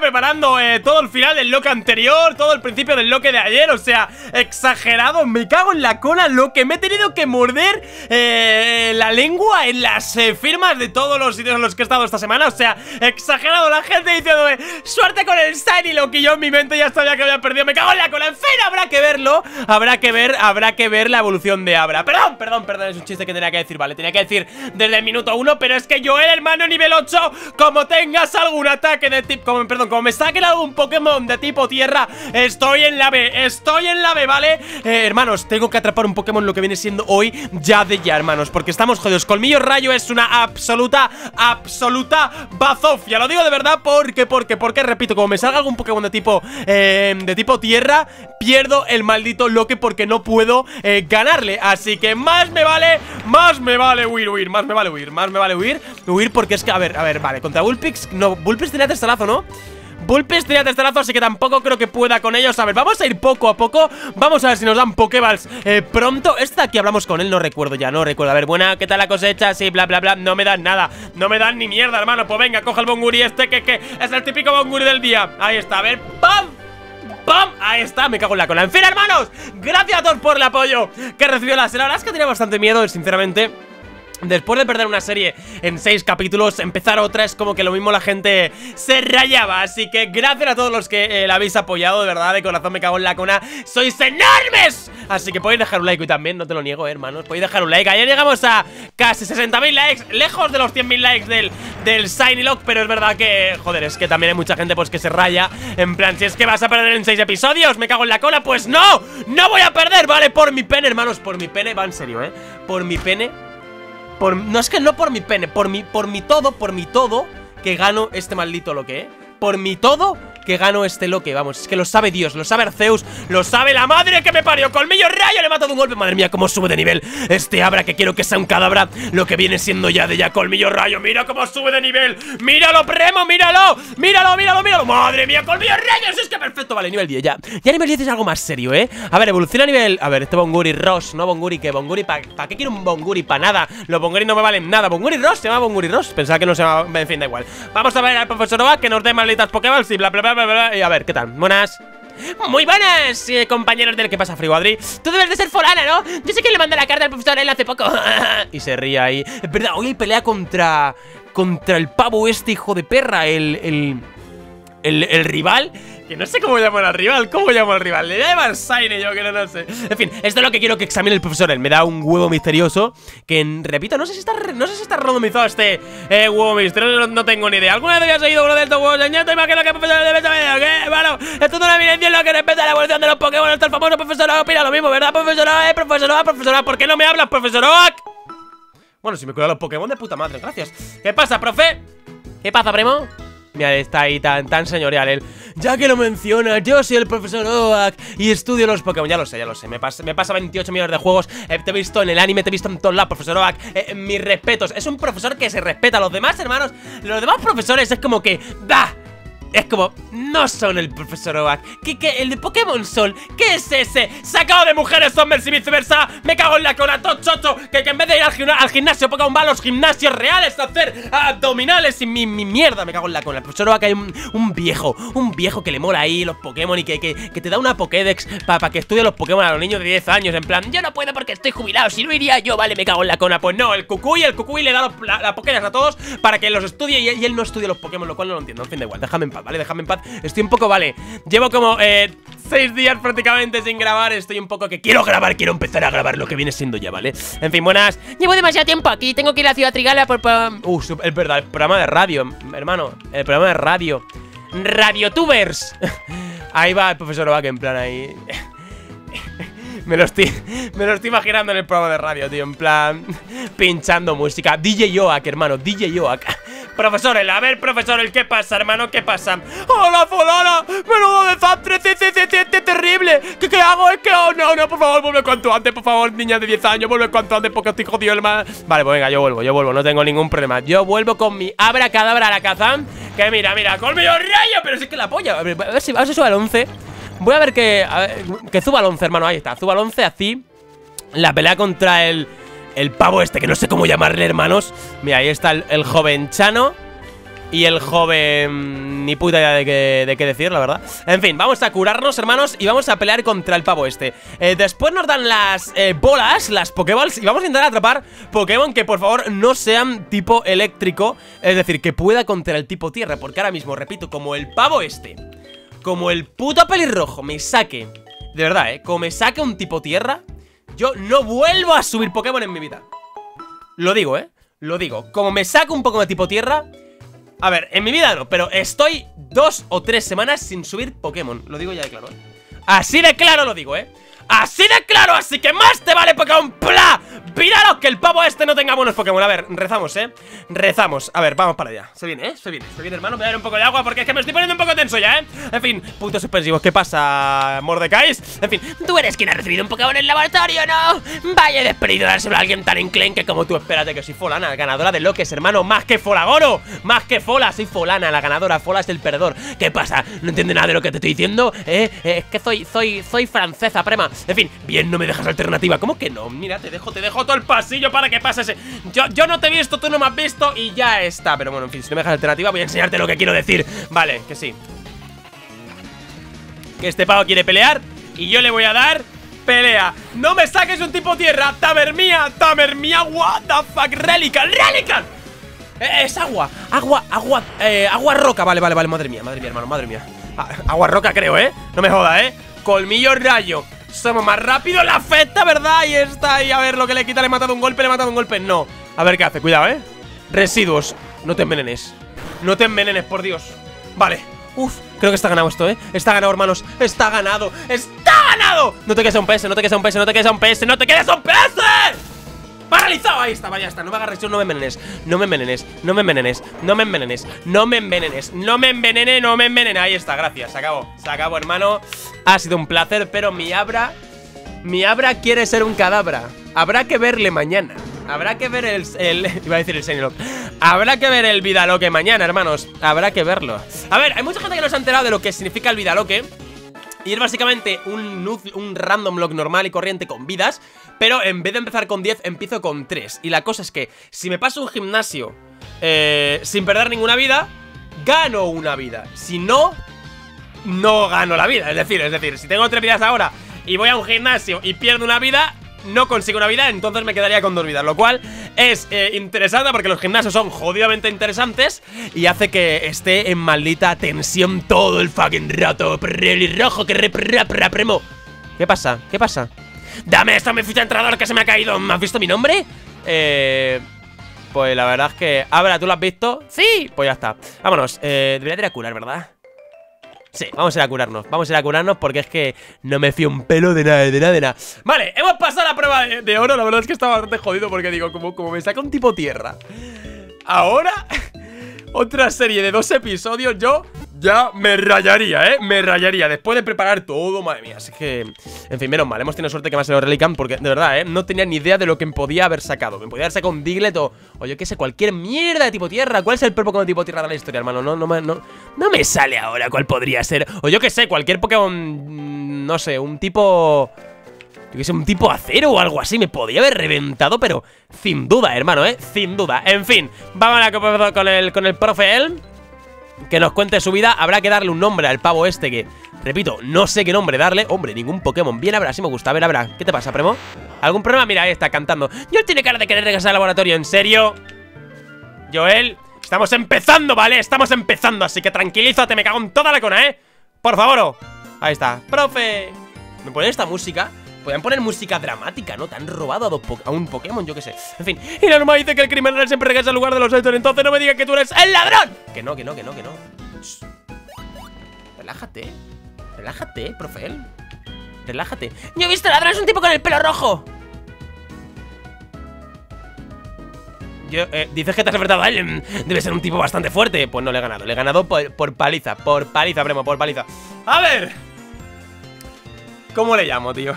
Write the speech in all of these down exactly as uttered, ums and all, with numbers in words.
preparando eh, todo el final del loque anterior, todo el principio del loque de ayer. O sea, exagerado, me cago en la cola. Lo que me he tenido que morder eh, la lengua en las eh, firmas de todos los sitios en los que he estado esta semana. O sea, exagerado, la gente diciéndome suerte con el Shiny Lock, y yo en mi mente ya sabía que había perdido. Me cago en la cola, en fin, habrá que verlo. Habrá que ver, habrá que ver la evolución de Abra. Perdón, perdón, perdón, es un chiste que tenía que decir, vale, tenía que decir desde el minuto uno. Pero es que yo, el hermano nivel ocho, como tengas algún ataque de tipo, como, perdón, como me saquen algún Pokémon de tipo tierra, estoy en la B, estoy en la B, ¿vale? Eh, hermanos, tengo que atrapar un Pokémon lo que viene siendo hoy, ya de ya, hermanos, porque estamos jodidos. Colmillo Rayo es una absoluta, absoluta bazofia. Lo digo de verdad porque, porque, porque, repito, como me salga algún Pokémon de tipo, eh, de tipo tierra, pierdo el maldito loque porque no puedo eh, ganarle. Así que más me vale, más me vale huir, huir, más me vale huir, más me vale huir, huir porque es que, a ver, a ver, vale, contra Vulpix, no, Vulpix tenía testalazo, ¿no? Vulpix tenía testalazo, así que tampoco creo que pueda con ellos. A ver, vamos a ir poco a poco. Vamos a ver si nos dan Pokéballs eh, pronto. Este de aquí hablamos con él, no recuerdo ya, no recuerdo. A ver, buena, ¿qué tal la cosecha? Sí, bla, bla, bla. No me dan nada, no me dan ni mierda, hermano. Pues venga, coge el Bonguri este, que, que es el típico Bonguri del día. Ahí está, a ver, ¡pam! ¡Pam! Ahí está, me cago en la cola. En fin, hermanos, gracias a todos por el apoyo que recibió la serie. La verdad es que tenía bastante miedo, sinceramente. Después de perder una serie en seis capítulos, empezar otra es como que lo mismo la gente se rayaba. Así que gracias a todos los que eh, la habéis apoyado, de verdad, de corazón me cago en la cona. ¡Sois enormes! Así que podéis dejar un like y también, no te lo niego, eh, hermanos, podéis dejar un like. Ayer llegamos a casi sesenta mil likes, lejos de los cien mil likes del, del Shiny Lock. Pero es verdad que, joder, es que también hay mucha gente pues que se raya. En plan, si es que vas a perder en seis episodios, me cago en la cola, pues no, no voy a perder, ¿vale? Por mi pene, hermanos, por mi pene, va en serio, eh, por mi pene. Por, no es que no por mi pene, por mi, por mi todo, por mi todo, que gano este maldito loque, ¿eh? Por mi todo, que gano este loque, vamos, es que lo sabe Dios, lo sabe Arceus, lo sabe la madre que me parió. Colmillo Rayo, le mato de un golpe, madre mía, cómo sube de nivel este Abra, que quiero que sea un cadáver, lo que viene siendo ya de ya. Colmillo Rayo, mira cómo sube de nivel, míralo, Premo, míralo, míralo, míralo, míralo, madre mía, Colmillo Rayo, si es que perfecto, vale, nivel diez, ya, ya nivel diez es algo más serio, eh. A ver, evoluciona a nivel, a ver, este Bonguri Ross, no Bonguri, que Bonguri, ¿para pa qué quiero un Bonguri? Para nada, los Bonguri no me valen nada. Bonguri Ross, se llama Bonguri Ross, pensaba que no se llama, en fin, da igual. Vamos a ver al profesor Oak, que nos dé malditas Pokéballs y bla, bla, bla, bla, bla, y a ver, ¿qué tal? Buenas. Muy buenas, eh, compañeros del... ¿Qué pasa, Friwadri? Tú debes de ser forana, ¿no? Yo sé que le mandé la carta al profesor él hace poco. Y se ríe ahí. Es verdad, hoy hay pelea contra... Contra el pavo este, hijo de perra. El... El... El, el rival, que no sé cómo llamar al rival. ¿Cómo llamo al rival? Le voy a llamar Shiny, yo que no lo sé. En fin, esto es lo que quiero que examine el profesor. Él me da un huevo misterioso que, repito, no sé si está no sé si está randomizado este eh, huevo misterioso, no, no tengo ni idea. ¿Alguna vez había seguido uno de estos huevos? Señor, te imagino que el profesor debe saber, ¿qué? Bueno, esto es una evidencia en lo que respecta a la evolución de los Pokémon. Hasta el famoso profesor Oak opina lo mismo, ¿verdad, profesor Oak? Eh, profesor Oak, profesor Oak, ¿por qué no me hablas, profesor Oak? Bueno, si me cuidan los Pokémon de puta madre, gracias. ¿Qué pasa, profe? ¿Qué pasa, primo? Mira, está ahí tan, tan señorial él. Ya que lo menciona, yo soy el profesor Oak y estudio los Pokémon. Ya lo sé, ya lo sé, me pasa, me pasa veintiocho millones de juegos, eh, te he visto en el anime, te he visto en todos lados, profesor Oak, eh, mis respetos. Es un profesor que se respeta a los demás, hermanos. Los demás profesores es como que... ¡Bah! Es como, no son el profesor Oak. ¿Qué, qué? ¿El de Pokémon Sol? ¿Qué es ese? Sacado de mujeres, hombres y viceversa. Me cago en la cola, todo chocho. Que, que en vez de ir al, gimna al gimnasio Pokémon va a los gimnasios reales a hacer abdominales y mi, mi mierda. Me cago en la cola. El profesor Oak hay un, un viejo, un viejo que le mola ahí los Pokémon y que, que, que te da una Pokédex para pa que estudie los Pokémon a los niños de diez años. En plan, yo no puedo porque estoy jubilado. Si no iría yo, vale, me cago en la cola. Pues no, el Cucuy, el Cucuy le da los, la, la Pokédex a todos para que los estudie y, y él no estudia los Pokémon, lo cual no lo entiendo. En fin, da igual, déjame en paz, ¿vale? Déjame en paz. Estoy un poco, vale, llevo como eh, seis días prácticamente sin grabar. Estoy un poco que quiero grabar, quiero empezar a grabar lo que viene siendo ya, ¿vale? En fin, buenas. Llevo demasiado tiempo aquí, tengo que ir a Ciudad Trigala por... por... Uh, es verdad, el programa de radio, hermano. El programa de radio Radiotubers. Ahí va el profesor Oak en plan ahí. Me lo estoy, me lo estoy imaginando en el programa de radio, tío, en plan pinchando música. D J Oak, hermano, D J Oak. Profesor, el, a ver, profesor, el ¿qué pasa, hermano? ¿Qué pasa? ¡Hola, fulana! ¡Menudo desastre! ¡Sí, sí, sí, sí, sí, terrible! ¿Qué, ¿Qué hago? Es que, oh, no, no, por favor, vuelve cuanto antes, por favor, niña de diez años, vuelve cuanto antes porque estoy jodido el mal. Vale, pues venga, yo vuelvo, yo vuelvo, no tengo ningún problema. Yo vuelvo con mi abracadabra Alakazam. Que mira, mira, colmillo rayo, pero sí que la polla. A ver, a ver si, a ver si sube al once. Voy a ver que, a ver, que suba al once, hermano, ahí está, suba al once, así. La pelea contra el, el pavo este, que no sé cómo llamarle, hermanos. Mira, ahí está el, el joven Chano. Y el joven... Ni puta idea de qué, de qué decir, la verdad. En fin, vamos a curarnos, hermanos, y vamos a pelear contra el pavo este. eh, Después nos dan las eh, bolas, las Pokéballs, y vamos a intentar atrapar Pokémon que, por favor, no sean tipo eléctrico. Es decir, que pueda contra el tipo tierra. Porque ahora mismo, repito, como el pavo este, como el puto pelirrojo me saque, de verdad, eh, como me saque un tipo tierra, yo no vuelvo a subir Pokémon en mi vida. Lo digo, eh, lo digo. Como me saque un Pokémon tipo tierra... A ver, en mi vida no, pero estoy dos o tres semanas sin subir Pokémon. Lo digo ya de claro, ¿eh? Así de claro lo digo, ¿eh? Así de claro, así que más te vale Pokémon ¡Pla! Pídalo que el pavo este no tenga buenos Pokémon. A ver, rezamos, ¿eh? Rezamos. A ver, vamos para allá. Se viene, ¿eh? Se viene, se viene, hermano. Me voy a dar un poco de agua porque es que me estoy poniendo un poco tenso ya, ¿eh? En fin, puntos suspensivos. ¿Qué pasa, Mordekais? En fin, tú eres quien ha recibido un Pokémon en el laboratorio, ¿no? Vaya despedido dárselo a alguien tan enclenque como tú. Espérate que soy Folana, ganadora de Lokes, hermano. Más que Folagoro, más que Fola. Soy Folana, la ganadora. Fola es el perdedor. ¿Qué pasa? ¿No entiendes nada de lo que te estoy diciendo? ¿Eh? Eh, es que soy, soy, soy francesa, prema. En fin, bien, no me dejas alternativa. ¿Cómo que no? Mira, te dejo, te dejo todo el pasillo para que pases. Yo, yo no te he visto, tú no me has visto y ya está. Pero bueno, en fin, si no me dejas alternativa voy a enseñarte lo que quiero decir. Vale, que sí. Que este pavo quiere pelear y yo le voy a dar pelea. No me saques un tipo tierra. Tamermía, Tamermía, what the fuck. Relical, Relical. eh, Es agua, agua, agua, eh, agua roca. Vale, vale, vale, madre mía, madre mía, hermano, madre mía. ah, Agua roca creo, eh, no me joda, eh. Colmillo rayo. Somos más rápido, la afecta, ¿verdad? Ahí está, y a ver lo que le quita. Le he matado un golpe, le he matado un golpe, no. A ver qué hace, cuidado, ¿eh? Residuos, no te envenenes. No te envenenes, por Dios. Vale, uf, creo que está ganado esto, ¿eh? Está ganado, hermanos, está ganado. ¡Está ganado! No te quedes a un P S, no te quedes a un P S, no te quedes a un P S, no te quedes a un P S. ¡Paralizado! Ahí está, vaya, está. No me agarres, no me envenenes. No me envenenes, no me envenenes. No me envenenes, no me envenenes. No me envenene, no me envenene. Ahí está, gracias, se acabó. Se acabó, hermano. Ha sido un placer, pero mi Abra Mi Abra quiere ser un cadabra. Habrá que verle mañana. Habrá que ver el... el iba a decir el Shiny Lock. Habrá que ver el Vidaloque mañana, hermanos. Habrá que verlo. A ver, hay mucha gente que no se ha enterado de lo que significa el Vidaloque. Y es básicamente un, un random lock normal y corriente con vidas, pero en vez de empezar con diez, empiezo con tres. Y la cosa es que si me paso un gimnasio eh, sin perder ninguna vida, gano una vida. Si no, no gano la vida. Es decir, es decir, si tengo tres vidas ahora y voy a un gimnasio y pierdo una vida, no consigo una vida, entonces me quedaría con dos vidas. Lo cual es eh, interesante porque los gimnasios son jodidamente interesantes y hace que esté en maldita tensión todo el fucking rato. Pelirrojo, que repremo. ¿Qué pasa? ¿Qué pasa? Dame esto, mi ficha de entrenador que se me ha caído. ¿Me has visto mi nombre? Eh... Pues la verdad es que... Abra, ¿tú lo has visto? Sí, pues ya está. Vámonos, eh, debería ir a curar, ¿verdad? Sí, vamos a ir a curarnos, vamos a ir a curarnos porque es que no me fío un pelo de nada, de nada, de nada. Vale, hemos pasado la prueba de, de oro. La verdad es que estaba bastante jodido porque digo, como, como me saca un tipo tierra. Ahora, otra serie de dos episodios, yo ya me rayaría, ¿eh? Me rayaría después de preparar todo, madre mía. Así que, en fin, menos mal, hemos tenido suerte que me ha salido Relican porque, de verdad, ¿eh? No tenía ni idea de lo que me podía haber sacado. Me podía haber sacado un Diglett o, o yo qué sé, cualquier mierda de tipo tierra. ¿Cuál es el Pokémon de tipo tierra de la historia, hermano? No, no, no, no, no me sale ahora cuál podría ser. O yo qué sé, cualquier Pokémon, no sé, un tipo... Yo que sé, un tipo acero o algo así. Me podía haber reventado, pero sin duda, hermano, ¿eh? Sin duda. En fin, vamos a con el, con el profe Elm, que nos cuente su vida. Habrá que darle un nombre al pavo este que, repito, no sé qué nombre darle. Hombre, ningún Pokémon. Bien, Abra, sí me gusta. A ver, Abra, ¿qué te pasa, primo? ¿Algún problema? Mira, ahí está cantando. Joel tiene cara de querer regresar al laboratorio. ¿En serio? Joel, estamos empezando, ¿vale? Estamos empezando, así que tranquilízate. Me cago en toda la cona, ¿eh? Por favor. Ahí está. Profe, ¿me ponen esta música? Podrían poner música dramática, ¿no? Te han robado a, dos po a un Pokémon, yo qué sé. En fin, y la norma dice que el criminal siempre regresa al lugar de los hechos. Entonces no me digas que tú eres el ladrón. Que no, que no, que no, que no. Shh. Relájate. Relájate, profe. Relájate. Yo he visto ladrón, es un tipo con el pelo rojo. Yo, eh, dices que te has enfrentado a él. Debe ser un tipo bastante fuerte. Pues no le he ganado, le he ganado por, por paliza. Por paliza, primo, por paliza. A ver, ¿cómo le llamo, tío?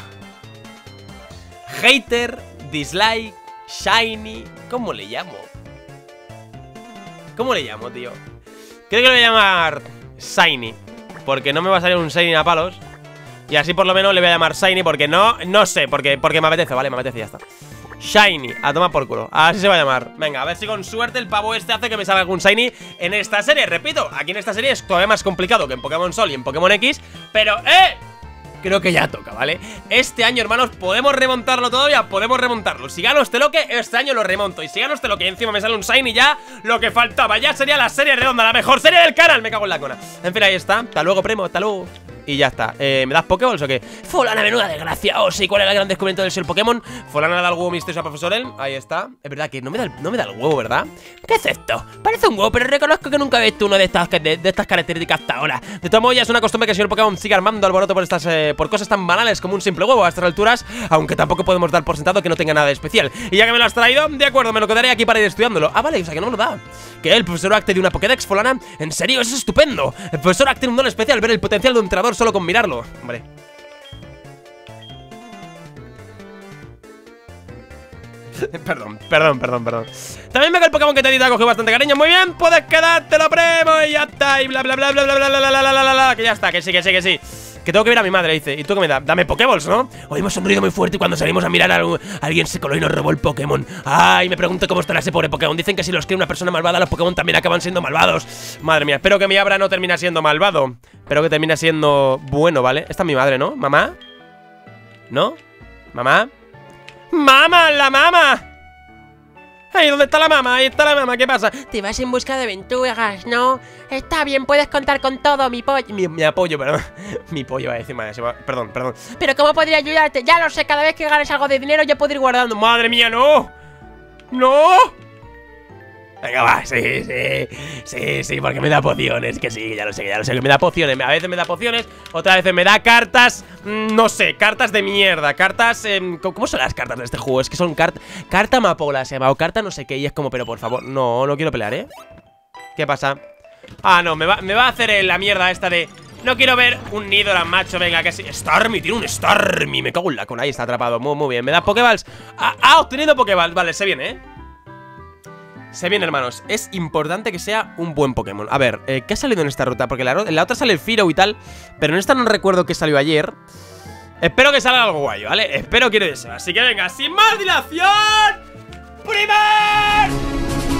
Hater, dislike, shiny. ¿Cómo le llamo? ¿Cómo le llamo, tío? Creo que lo voy a llamar Shiny, porque no me va a salir un Shiny a palos. Y así por lo menos le voy a llamar Shiny porque no, no sé, porque, porque me apetece, vale, me apetece, ya está. Shiny, a tomar por culo. Así se va a llamar. Venga, a ver si con suerte el pavo este hace que me salga algún Shiny en esta serie. Repito, aquí en esta serie es todavía más complicado que en Pokémon Sol y en Pokémon X. Pero, ¡eh! Creo que ya toca, ¿vale? Este año, hermanos, podemos remontarlo todavía. Podemos remontarlo. Si gano este Loque, este año lo remonto. Y si gano este Loque y encima me sale un Shiny, ya lo que faltaba. Ya sería la serie redonda, la mejor serie del canal. Me cago en la cona. En fin, ahí está. Hasta luego, primo, hasta luego. Y ya está. eh, ¿Me das Pokéballs o qué? Fulana, menuda desgracia. Oh, sí, ¿cuál es el gran descubrimiento del ser Pokémon? Fulana da el huevo misterioso a Profesor Elm. Ahí está. Es verdad que no me da el, no me da el huevo, ¿verdad? ¿Qué es esto? Parece un huevo, pero reconozco que nunca he visto uno de estas, de, de estas características hasta ahora. De todos modos, ya es una costumbre que el señor Pokémon siga armando alboroto por estas eh, por cosas tan banales como un simple huevo a estas alturas, aunque tampoco podemos dar por sentado que no tenga nada de especial. Y ya que me lo has traído, de acuerdo, me lo quedaré aquí para ir estudiándolo. Ah, vale, o sea que no me lo da. ¿Qué? ¿El profesor Acte de una Pokédex, Fulana? ¿En serio? Eso es estupendo. El profesor Acte tiene un don especial, ver el potencial de un entrenador solo con mirarlo. Hombre. Perdón, perdón, perdón, perdón. También veo que el Pokémon que te edita ha cogido bastante cariño. Muy bien, puedes quedártelo, primo. Y ya está, y bla, bla, bla, bla, bla, bla, bla, bla, bla, bla, bla. Que ya está, que sí, que sí, que sí. Que tengo que ver a mi madre, dice. ¿Y tú qué me da? Dame Pokéballs, ¿no? Hoy hemos sonrido muy fuerte y cuando salimos a mirar a, a alguien se coló y nos robó el Pokémon. Ay, me pregunto cómo estará ese pobre Pokémon. Dicen que si los cría una persona malvada, los Pokémon también acaban siendo malvados. Madre mía, espero que mi Abra no termine siendo malvado. Espero que termine siendo bueno, ¿vale? Esta es mi madre, ¿no? ¿Mamá? ¿No? ¿Mamá? ¡Mamá, la mamá! Ahí, ¿dónde está la mamá? Ahí está la mamá, ¿qué pasa? Te vas en busca de aventuras, ¿no? Está bien, puedes contar con todo, mi pollo. Mi, mi apoyo, perdón. Mi pollo va a decir, madre, perdón, perdón. Pero ¿cómo podría ayudarte? Ya lo sé, cada vez que ganes algo de dinero yo puedo ir guardando. ¡Madre mía, no! ¡No! Venga, va, sí, sí, sí, sí, porque me da pociones, que sí, ya lo sé, ya lo sé, que me da pociones, a veces me da pociones, otras veces me da cartas, no sé, cartas de mierda, cartas, eh, ¿cómo son las cartas de este juego? Es que son cartas, carta amapola se llama, o carta no sé qué, y es como, pero por favor, no, no quiero pelear, ¿eh? ¿Qué pasa? Ah, no, me va, me va a hacer la mierda esta de... No quiero ver un Nidoran, macho, venga, que sí. Starmie, tiene un Starmie, me cago en la con ahí está atrapado, muy, muy bien, ¿me da Pokéballs? Ah, ah, obtenido Pokéballs, vale, se viene, ¿eh? Se viene, hermanos, es importante que sea un buen Pokémon. A ver, eh, ¿qué ha salido en esta ruta? Porque la, en la otra sale el Firo y tal, pero en esta no recuerdo qué salió ayer. Espero que salga algo guay, ¿vale? Espero que deseo. Así que venga, sin más dilación, ¡primer!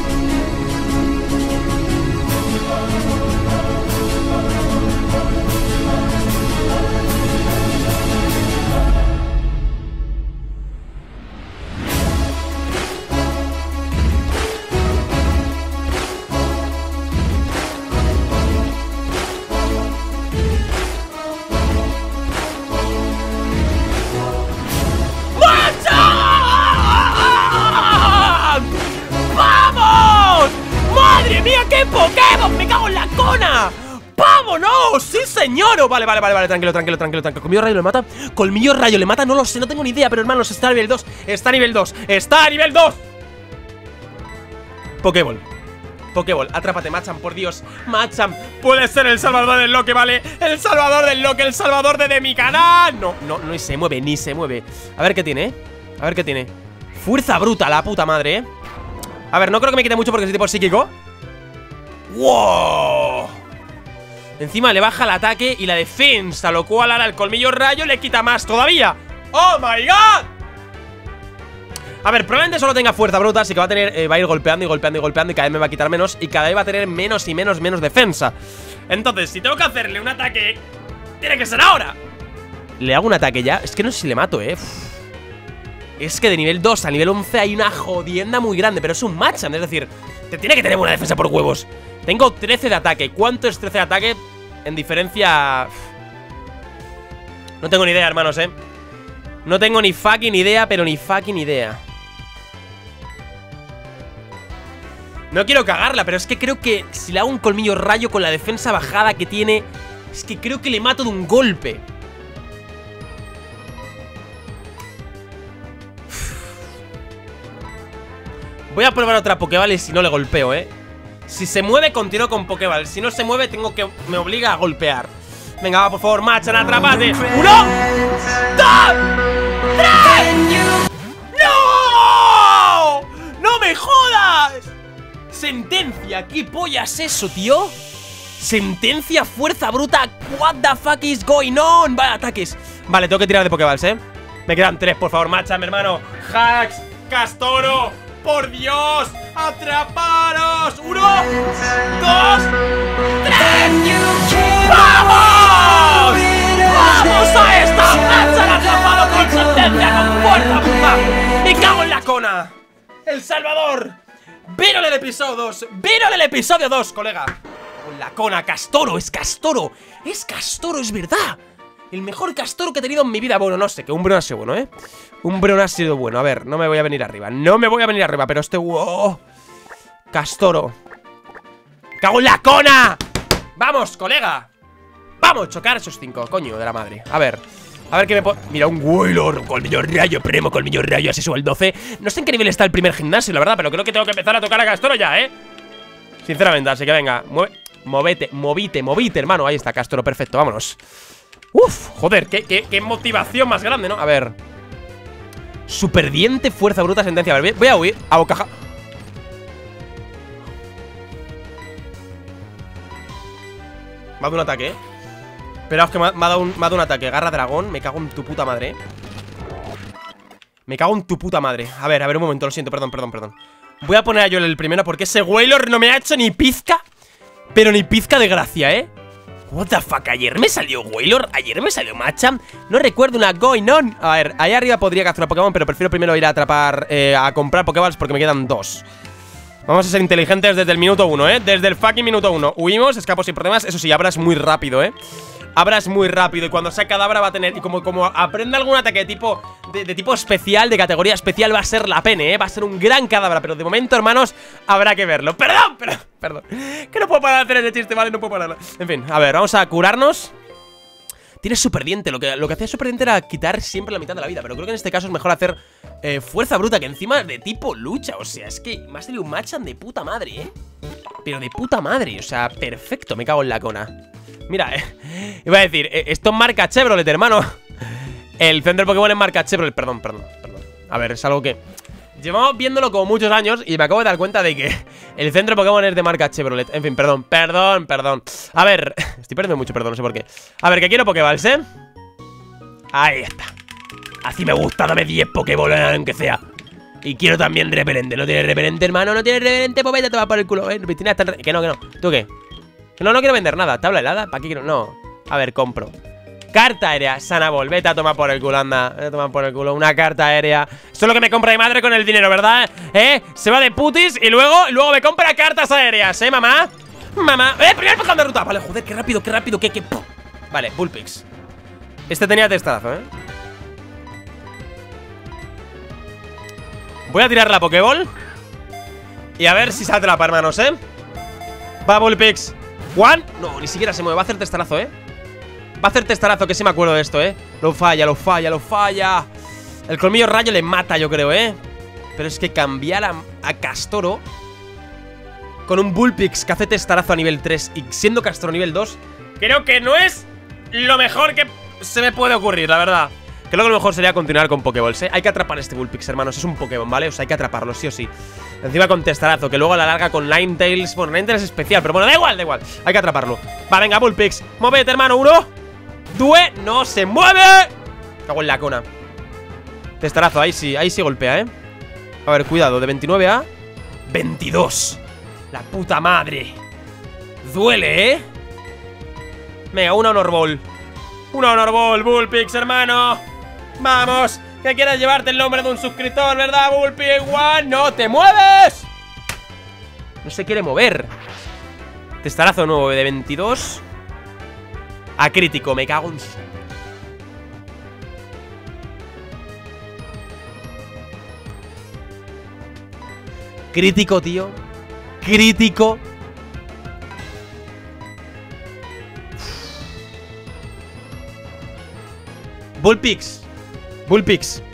¡Qué Pokémon! ¡Me cago en la cona! ¡Vámonos! ¡Sí, señor! Oh, vale, vale, vale, vale, tranquilo, tranquilo, tranquilo, tranquilo. ¿Colmillo rayo le mata? ¿Colmillo rayo le mata? No lo sé, no tengo ni idea, pero hermanos, está a nivel dos. Está a nivel dos. Está a nivel dos. Pokéball. Pokéball, atrápate, Machamp, por Dios. Machamp, puede ser el salvador del Loque, ¿vale? El salvador del Loque, el salvador de, de mi canal. No, no, no se mueve, ni se mueve. A ver qué tiene, ¿eh? A ver qué tiene. Fuerza bruta, la puta madre, ¿eh? A ver, no creo que me quite mucho porque es tipo psíquico. ¡Wow! Encima le baja el ataque y la defensa, lo cual ahora el colmillo rayo le quita más todavía. ¡Oh, my God! A ver, probablemente solo tenga fuerza bruta, así que va a tener, eh, va a ir golpeando y golpeando y golpeando y cada vez me va a quitar menos y cada vez va a tener menos y menos, menos defensa. Entonces, si tengo que hacerle un ataque, tiene que ser ahora. ¿Le hago un ataque ya? Es que no sé si le mato, eh. Uf. Es que de nivel dos a nivel once hay una jodienda muy grande, pero es un Machamp, es decir, te tiene que tener buena defensa por huevos. Tengo trece de ataque. ¿Cuánto es trece de ataque en diferencia? No tengo ni idea, hermanos, eh. No tengo ni fucking idea, pero ni fucking idea. No quiero cagarla, pero es que creo que si le hago un colmillo rayo con la defensa bajada que tiene, es que creo que le mato de un golpe. Voy a probar otra Pokéball y si no le golpeo, eh. Si se mueve, continúo con Pokéball. Si no se mueve, tengo que... me obliga a golpear. Venga, va, por favor, Machamp, atrapate. ¡Uno! ¡Dos! ¡Tres! ¡No! ¡No me jodas! Sentencia, ¿qué polla es eso, tío? Sentencia, fuerza bruta. What the fuck is going on? Vale, ataques. Vale, tengo que tirar de Pokéballs, eh. Me quedan tres, por favor, Machamp, hermano. Hacks, Castoro! ¡Por Dios! ¡Atraparos! ¡Uno! ¡Dos! ¡Tres! ¡Vamos! ¡Vamos a esta! ¡Se han atrapado con sentencia, con fuerza puta! ¡Me cago en la cona! ¡El Salvador! ¡Vírale el episodio dos! ¡Vírale el episodio dos, colega! Con la cona, Castoro, es Castoro. Es Castoro, es verdad. El mejor Castoro que he tenido en mi vida. Bueno, no sé, que un Breon ha sido bueno, ¿eh? Un Breon ha sido bueno. A ver, no me voy a venir arriba. No me voy a venir arriba, pero este... ¡Wow! Castoro. ¡Cago en la cona! ¡Vamos, colega! ¡Vamos! Chocar esos cinco, coño de la madre. A ver, a ver qué me puedo... Mira, un Wailord, colmillo rayo, primo, colmillo rayo, así sube el doce. No sé en qué nivel está el primer gimnasio, la verdad, pero creo que tengo que empezar a tocar a Castoro ya, ¿eh? Sinceramente, así que venga, mueve... Movete, movite, movite, hermano. Ahí está, Castoro, perfecto, vámonos. Uf, joder, qué, qué, qué motivación más grande, ¿no? A ver. Superdiente, fuerza bruta, sentencia. A ver, voy a huir, a bocaja. Me ha dado un ataque, ¿eh? Esperaos que me ha, me ha dado un, me ha dado un ataque. Garra dragón, me cago en tu puta madre, ¿eh? Me cago en tu puta madre. A ver, a ver, un momento, lo siento, perdón, perdón, perdón. Voy a poner a yo el primero porque ese Wailord no me ha hecho ni pizca. Pero ni pizca de gracia, ¿eh? What the fuck, ayer me salió Wailord, ayer me salió Machamp. No recuerdo una going on. A ver, ahí arriba podría capturar Pokémon, pero prefiero primero ir a atrapar, eh, a comprar Pokéballs porque me quedan dos. Vamos a ser inteligentes desde el minuto uno, ¿eh? Desde el fucking minuto uno. Huimos, escapo sin problemas. Eso sí, Abra es muy rápido, ¿eh? Abra es muy rápido y cuando sea Kadabra va a tener... Y como, como aprenda algún ataque de tipo, de, de tipo especial, de categoría especial, va a ser la pena, ¿eh? Va a ser un gran Kadabra, pero de momento, hermanos, habrá que verlo. ¡Perdón! Perdón, perdón. Que no puedo parar de hacer ese chiste, ¿vale? No puedo pararlo. En fin, a ver, vamos a curarnos. Tiene Superdiente, lo que, lo que hacía Superdiente era quitar siempre la mitad de la vida. Pero creo que en este caso es mejor hacer eh, Fuerza Bruta, que encima de tipo lucha. O sea, es que me ha salido un Machamp de puta madre, ¿eh? Pero de puta madre, o sea, perfecto, me cago en la cona. Mira, eh, iba a decir, eh, esto es marca Chevrolet, hermano. El centro de Pokémon es marca Chevrolet, perdón, perdón, perdón. A ver, es algo que... Llevamos viéndolo como muchos años y me acabo de dar cuenta de que el centro de Pokémon es de marca Chevrolet. En fin, perdón, perdón, perdón. A ver, estoy perdiendo mucho, perdón, no sé por qué. A ver, que quiero Pokéballs, ¿eh? Ahí está. Así me gusta, dame diez Pokéballs, aunque sea. Y quiero también repelente. ¿No tiene repelente, hermano? ¿No tiene repelente? Pues vete a tomar por el culo, ¿eh? Que no, que no. ¿Tú qué? Que no, no quiero vender nada. ¿Tabla helada? ¿Para qué quiero? No. A ver, compro. Carta aérea, Sanabol, vete a tomar por el culo, anda. Vete a tomar por el culo, una carta aérea. Esto es lo que me compra mi madre con el dinero, ¿verdad? ¿Eh? Se va de putis y luego, luego me compra cartas aéreas, ¿eh, mamá? Mamá, ¡eh! Primer Pokémon de ruta. Vale, joder, qué rápido, qué rápido, qué, qué. ¡Pum! Vale, Bullpix. Este tenía testazo, ¿eh? Voy a tirar la Pokéball y a ver si se atrapa, hermanos, ¿eh? Va, Bullpix. One. No, ni siquiera se mueve, va a hacer testarazo, ¿eh? Va a hacer testarazo, que sí me acuerdo de esto, ¿eh? Lo falla, lo falla, lo falla. El colmillo rayo le mata, yo creo, ¿eh? Pero es que cambiar a, a Castoro con un Bullpix que hace testarazo a nivel tres y siendo Castoro nivel dos, creo que no es lo mejor que se me puede ocurrir, la verdad. Creo que lo mejor sería continuar con Pokéballs, ¿eh? Hay que atrapar este Bullpix, hermanos. Es un Pokémon, ¿vale? O sea, hay que atraparlo, sí o sí. Encima con testarazo, que luego a la larga con Ninetales. Bueno, Ninetales es especial, pero bueno, da igual, da igual. Hay que atraparlo. Va, venga, Bullpix. Móvete, hermano, uno. Due, no se mueve. Cago en la cona. Testarazo, ahí sí, ahí sí golpea, ¿eh? A ver, cuidado, de veintinueve a veintidós. La puta madre. Duele, ¿eh? Venga, una Honor Ball. Una Honor Ball, Bullpix, hermano. Vamos, que quieres llevarte el nombre de un suscriptor, ¿verdad, Bullpix? One, no te mueves. No se quiere mover. Testarazo nuevo de veintidós a crítico, me cago en... Crítico, tío. Crítico. Bullpix. Bullpix.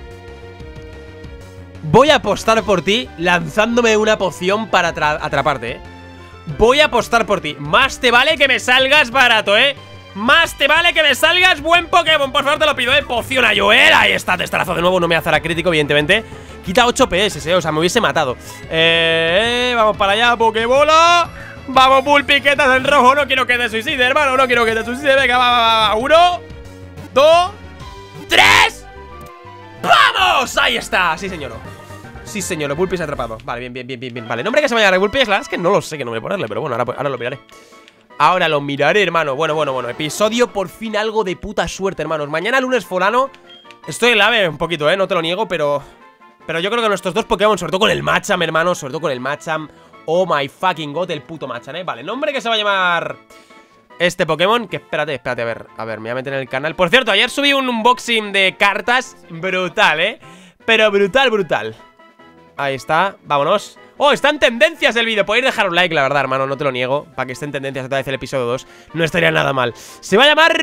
Voy a apostar por ti lanzándome una poción para atraparte, ¿eh? Voy a apostar por ti. Más te vale que me salgas barato, ¿eh? Más te vale que me salgas buen Pokémon. Por favor, te lo pido, ¿eh? Poción a Joel. Ahí está, testarazo de nuevo. No me hace a crítico, evidentemente. Quita ocho P S, ¿eh? O sea, me hubiese matado. Eh, vamos para allá, Pokébola. Vamos, Bullpiquetas en rojo. No quiero que te suicide, hermano. No quiero que te suicide. Venga, va, va, va. Uno, dos, tres. ¡Vamos! Ahí está, sí, señor. Sí, señor, Rebulpix atrapado. Vale, bien, bien, bien, bien, bien. Vale, nombre que se vaya a Rebulpix, la verdad es que no lo sé qué nombre ponerle, pero bueno, ahora, ahora lo miraré. Ahora lo miraré, hermano. Bueno, bueno, bueno. Episodio por fin algo de puta suerte, hermanos. Mañana lunes Folano. Estoy en la ave un poquito, eh, no te lo niego, pero... Pero yo creo que nuestros dos Pokémon, sobre todo con el Machamp, hermano, sobre todo con el Machamp. Oh my fucking god, el puto Machamp, eh. Vale, nombre que se va a llamar... Este Pokémon, que espérate, espérate, a ver, a ver, me voy a meter en el canal. Por cierto, ayer subí un unboxing de cartas brutal, ¿eh? Pero brutal, brutal. Ahí está, vámonos. Oh, está en tendencias el vídeo, podéis dejar un like, la verdad, hermano, no te lo niego. Para que esté en tendencias otra vez el episodio dos. No estaría nada mal. Se va a llamar...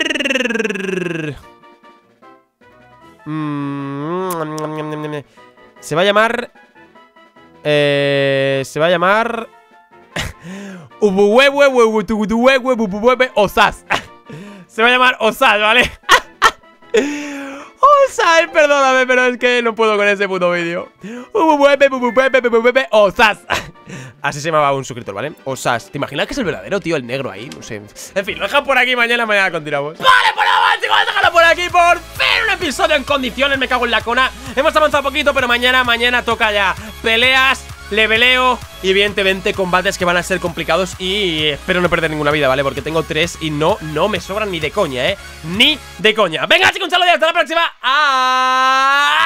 Se va a llamar... Eh... Se va a llamar... Osas. Se va a llamar Osas, ¿vale? Osas, perdóname, pero es que no puedo con ese puto vídeo. Osas. Así se llamaba un suscriptor, ¿vale? Osas. ¿Te imaginas que es el verdadero, tío? El negro ahí, no sé. En fin, lo dejan por aquí, mañana, mañana continuamos. Vale, por ahora, chicos, déjalo por aquí. Por fin un episodio en condiciones, me cago en la cona. Hemos avanzado un poquito, pero mañana, mañana toca ya peleas, leveleo y evidentemente combates que van a ser complicados. Y espero no perder ninguna vida, ¿vale? Porque tengo tres y no, no me sobran ni de coña, ¿eh? Ni de coña. Venga, chicos, un saludo y hasta la próxima. ¡Ah!